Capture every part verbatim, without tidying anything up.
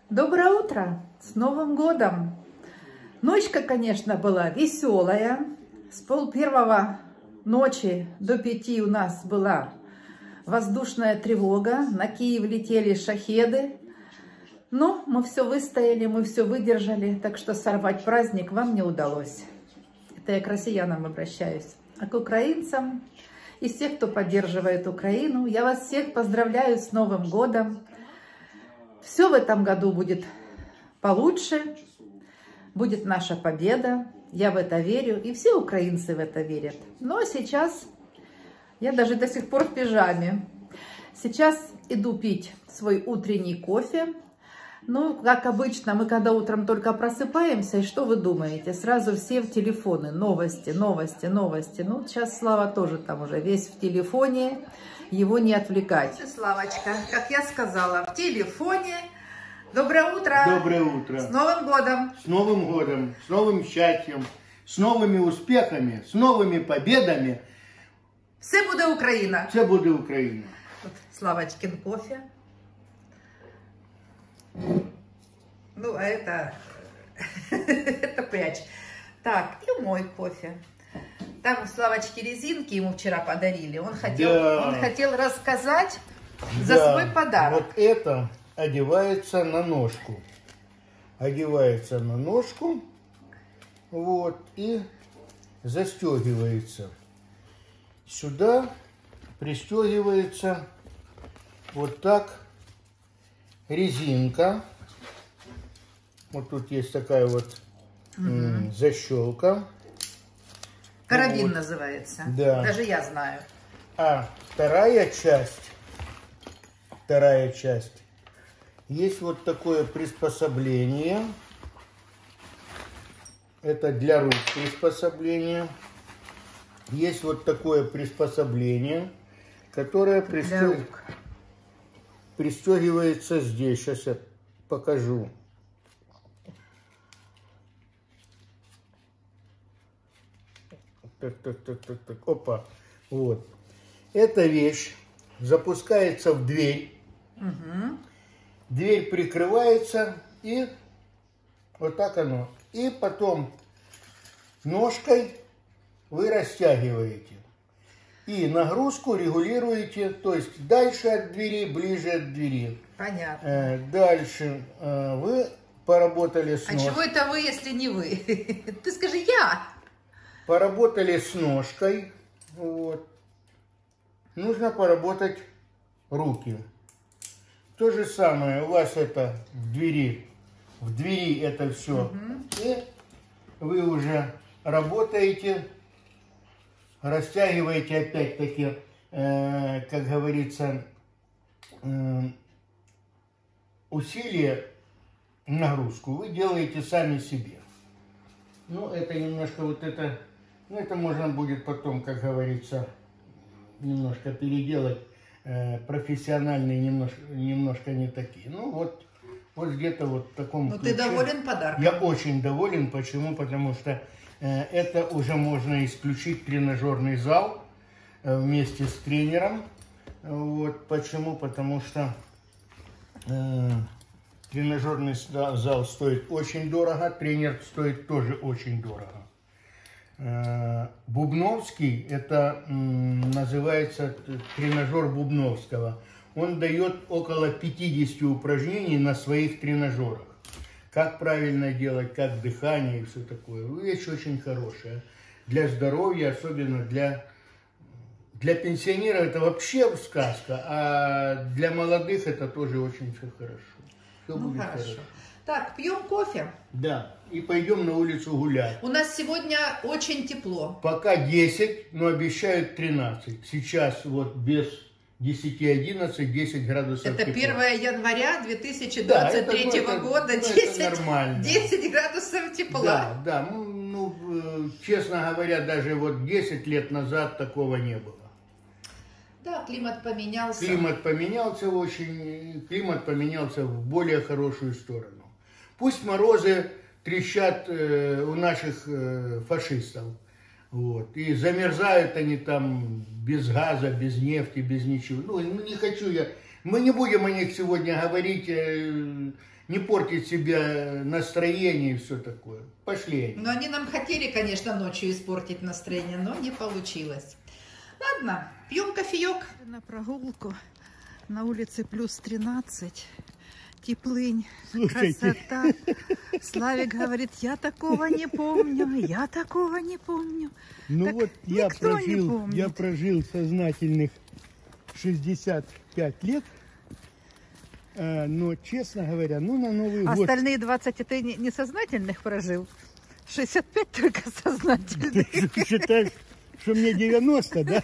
Доброе утро! С Новым годом! Ночка, конечно, была веселая. С пол первого ночи до пяти у нас была воздушная тревога. На Киев летели шахеды. Но мы все выстояли, мы все выдержали. Так что сорвать праздник вам не удалось. Это я к россиянам обращаюсь. А к украинцам и всех, кто поддерживает Украину, я вас всех поздравляю с Новым годом. Все в этом году будет получше, будет наша победа, я в это верю, и все украинцы в это верят. Но сейчас я даже до сих пор в пижаме. Сейчас иду пить свой утренний кофе. Ну, как обычно, мы когда утром только просыпаемся, и что вы думаете? Сразу все в телефоны, новости, новости, новости. Ну, сейчас Слава тоже там уже весь в телефоне. Его не отвлекать. Славочка, как я сказала, в телефоне. Доброе утро. Доброе утро. С Новым годом. С Новым годом, с новым счастьем, с новыми успехами, с новыми победами. Все буде Украина. Все буде Украина. Вот Славочкин кофе. Ну, а это, это прячь. Так, и мой кофе. Там у Славочки резинки ему вчера подарили. Он хотел, да. он хотел рассказать за да. свой подарок. Вот это одевается на ножку. Одевается на ножку. Вот. И застегивается. Сюда пристегивается вот так резинка. Вот тут есть такая вот угу. защелка. Карабин вот. Называется. Да. Даже я знаю. А вторая часть, вторая часть, есть вот такое приспособление. Это для рук приспособление. Есть вот такое приспособление, которое пристег... пристегивается здесь. Сейчас я покажу. Так, так, так, так, так. Опа. Вот. Эта вещь запускается в дверь. Угу. Дверь прикрывается и вот так оно. И потом ножкой вы растягиваете. И нагрузку регулируете, то есть дальше от двери, ближе от двери. Понятно. Э, дальше э, вы поработали с ножкой. А чего это вы, если не вы? Ты скажи я. Поработали с ножкой. Вот. Нужно поработать руки. То же самое у вас это в двери. В двери это все. Угу. И вы уже работаете, растягиваете опять-таки, э, как говорится, э, усилие, нагрузку вы делаете сами себе. Ну, это немножко вот это, ну, это можно будет потом, как говорится, немножко переделать. Э, профессиональные немножко, немножко не такие. Ну, вот, вот где-то вот в таком Ну, ты доволен подарком? Я очень доволен. Почему? Потому что э, это уже можно исключить тренажерный зал э, вместе с тренером. Вот. Почему? Потому что э, тренажерный зал стоит очень дорого, тренер стоит тоже очень дорого. Бубновский, это называется тренажер Бубновского. Он дает около пятидесяти упражнений на своих тренажерах. Как правильно делать, как дыхание и все такое. Вещь очень хорошая. Для здоровья, особенно для, для пенсионеров, это вообще сказка. А для молодых это тоже очень все хорошо. Все ну, будет хорошо. хорошо. Так, пьем кофе. Да, и пойдем на улицу гулять. У нас сегодня очень тепло. Пока десять, но обещают тринадцать. Сейчас вот без десяти одиннадцать, десять градусов это тепла. первое января две тысячи двадцать третьего да, года, это, десять, это нормально. десять градусов тепла. Да, да, ну, ну, честно говоря, даже вот десять лет назад такого не было. Да, климат поменялся. Климат поменялся очень, климат поменялся в более хорошую сторону. Пусть морозы трещат э, у наших э, фашистов, вот, и замерзают они там без газа, без нефти, без ничего. Ну, не хочу я, мы не будем о них сегодня говорить, э, не портить себе настроение и все такое. Пошли. Но они нам хотели, конечно, ночью испортить настроение, но не получилось. Ладно, пьем кофеек. На прогулку. На улице плюс тринадцать. Теплынь, Слушайте. красота. Славик говорит, я такого не помню, я такого не помню. Ну так вот я никто не прожил, помнит. я прожил сознательных шестьдесят пять лет, э, но, честно говоря, ну на Новый год... Остальные двадцать ты не- несознательных прожил. шестьдесят пять только сознательных. Ты считаешь, что мне девяносто, да?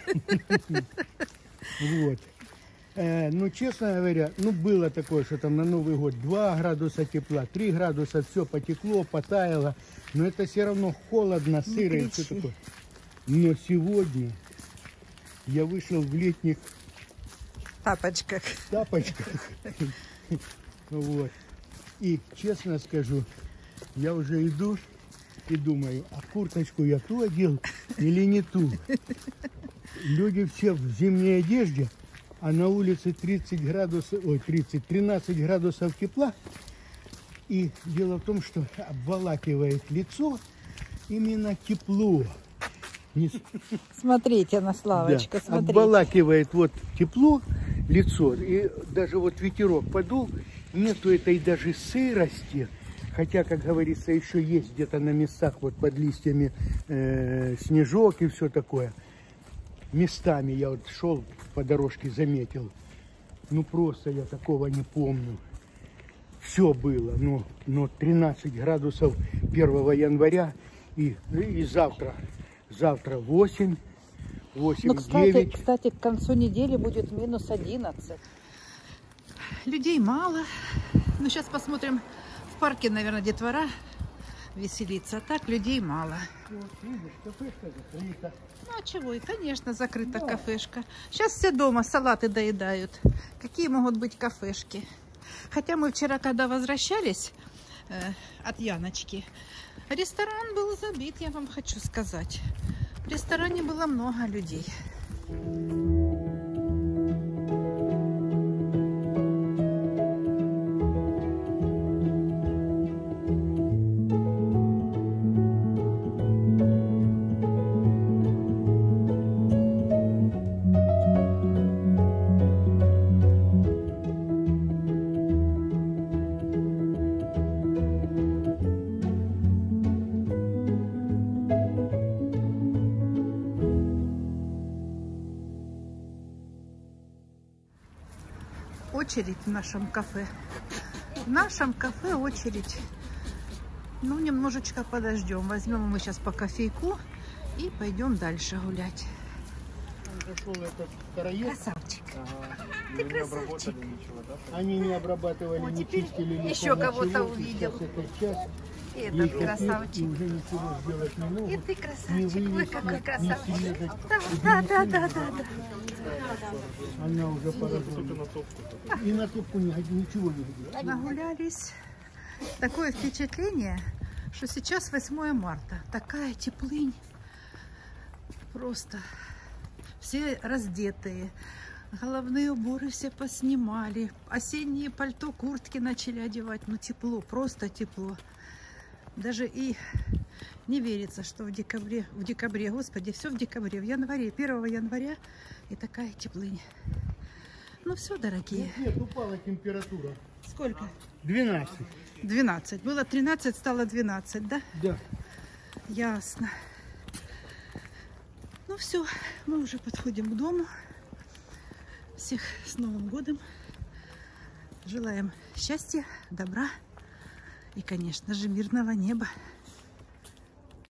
Вот. Э, ну, честно говоря, ну было такое, что там на Новый год два градуса тепла, три градуса, все потекло, потаяло, но это все равно холодно, сыро и все такое. Но сегодня я вышел в летних Тапочках. тапочках, вот, и честно скажу, я уже иду и думаю, а курточку я ту одел или не ту? Люди все в зимней одежде, а на улице тридцать градусов, ой, тридцать, тринадцать градусов тепла. И дело в том, что обволакивает лицо именно тепло. Не... Смотрите на Славочка, Да, смотрите. обволакивает вот тепло лицо. И даже вот ветерок подул, нету этой даже сырости. Хотя, как говорится, еще есть где-то на местах вот под листьями э, снежок и все такое. Местами я вот шел по дорожке, заметил. Ну просто я такого не помню. Все было, но, но тринадцать градусов первого января и, и завтра. Завтра восемь, восемь, Ну, кстати, девять. кстати, к концу недели будет минус одиннадцать. Людей мало. Ну, сейчас посмотрим. В парке, наверное, детвора веселится. А так людей мало. Вот, видишь, кафешка закрыта. Ну, а чего? И, конечно, закрыта кафешка. Сейчас все дома салаты доедают. Какие могут быть кафешки? Хотя мы вчера, когда возвращались э, от Яночки, ресторан был забит, я вам хочу сказать. В ресторане было много людей. Очередь в нашем кафе. В нашем кафе очередь. Ну, немножечко подождем. Возьмем мы сейчас по кофейку и пойдем дальше гулять. Зашел этот караед. Красавчик. Ага. Ты красавчик. Они не обрабатывали, О, не теперь чистили, не еще кого-то ничего. увидел. Сейчас это час. И Ей этот капец, красавчик. и уже ничего сделать не могут. И ты Не красавчик. Ой, вывести, какой не красавчик. срезать. Да, да, да, да, да. Она уже поражена. И на топку не, ничего не делает. Нагулялись. Такое впечатление, что сейчас восьмое марта. Такая теплынь. Просто все раздетые. Головные уборы все поснимали. Осенние пальто, куртки начали одевать. Ну, тепло, просто тепло. Даже и не верится, что в декабре, в декабре, господи, все в декабре, в январе, первого января и такая теплынь. Ну все, дорогие. Нет, нет, упала температура. Сколько? двенадцать. двенадцать. Было тринадцать, стало двенадцать, да? Да. Ясно. Ну все, мы уже подходим к дому. Всех с Новым годом. Желаем счастья, добра и, конечно же, мирного неба.